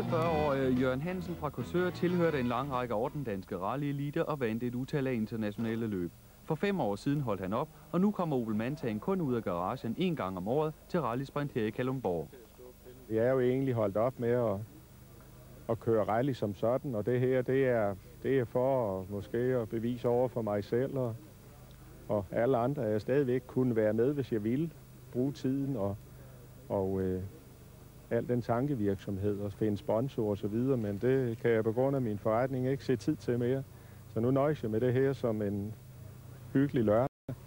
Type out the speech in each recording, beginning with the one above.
42-årige Jørgen Hansen fra Korsør tilhørte en lang række over den danske rally-elite og vandt et utal af internationale løb. For 5 år siden holdt han op, og nu kommer Opel Mantaen kun ud af garagen 1 gang om året til rallysprint her i Kalundborg. Jeg er jo egentlig holdt op med at køre rally som sådan, og det her, det er for måske at bevise over for mig selv og alle andre, at jeg stadigvæk kunne være med, hvis jeg ville bruge tiden og al den tankevirksomhed og finde sponsorer og så videre, men det kan jeg på grund af min forretning ikke se tid til mere. Så nu nøjes jeg med det her som en hyggelig lørdag.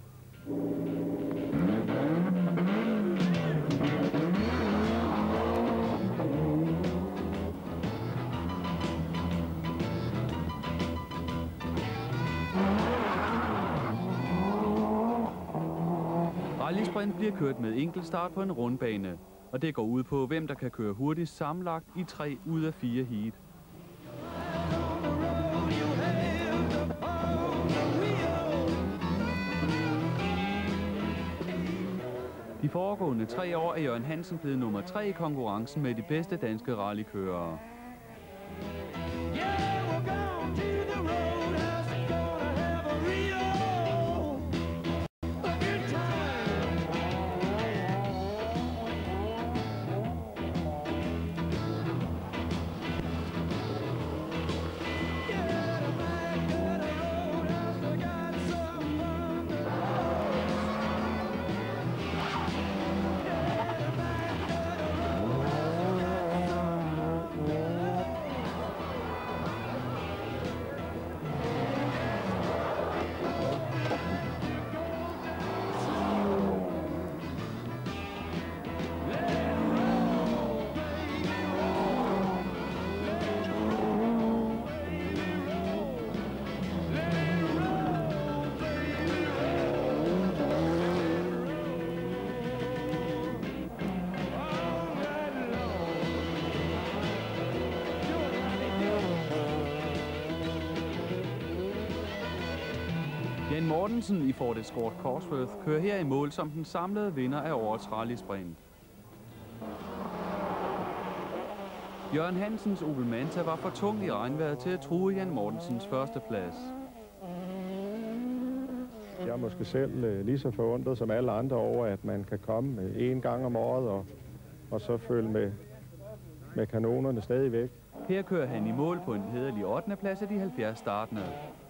Rallysprint bliver kørt med enkeltstart på en rundbane, og det går ud på, hvem der kan køre hurtigst sammenlagt i 3 ud af 4 heat. De foregående 3 år er Jørgen Hansen blevet nummer 3 i konkurrencen med de bedste danske rallykørere. Jan Mortensen i Ford Escort Cosworth kører her i mål som den samlede vinder af årets rallysprint. Jørgen Hansens Opel Manta var for tung i regnvejret til at true Jan Mortensens førsteplads. Jeg er måske selv lige så forundret som alle andre over, at man kan komme 1 gang om året og så følge med kanonerne stadigvæk. Her kører han i mål på en hæderlig 8. plads af de 70 startende.